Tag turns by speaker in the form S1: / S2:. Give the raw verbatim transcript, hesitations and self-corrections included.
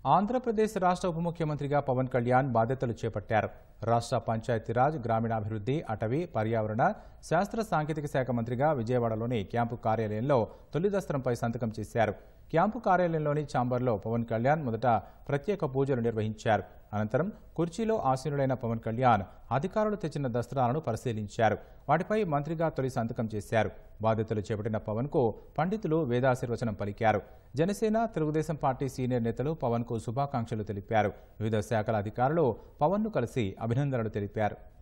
S1: ఆంధ్రప్రదేశ్ రాష్ట్ర ఉప ముఖ్యమంత్రిగా పవన్ కళ్యాణ్ బాధ్యతలు చేపట్టారు. రాష్ట్ర పంచాయతీరాజ్, గ్రామీణాభివృద్ధి, అటవీ, పర్యావరణ, శాస్త్ర సాంకేతిక శాఖ మంత్రిగా విజయవాడలోని క్యాంపు కార్యాలయంలో తొలి దస్త్రంపై సంతకం చేశారు. క్యాంపు కార్యాలయంలోని ఛాంబర్లో పవన్ కళ్యాణ్ మొదట ప్రత్యేక పూజలు నిర్వహించారు. అనంతరం కుర్చీలో ఆసీనులైన పవన్ కళ్యాణ్ అధికారులు తెచ్చిన దస్త్రాలను పరిశీలించారు. వాటిపై మంత్రిగా తొలి సంతకం చేశారు. బాధ్యతలు చేపట్టిన పవన్ కు పండితులు వేదాశీర్వచనం పలికారు. జనసేన, తెలుగుదేశం పార్టీ సీనియర్ నేతలు పవన్ కు శుభాకాంక్షలు తెలిపారు. వివిధ శాఖల అధికారులు పవన్ ను కలిసి అభినందనలు తెలిపారు.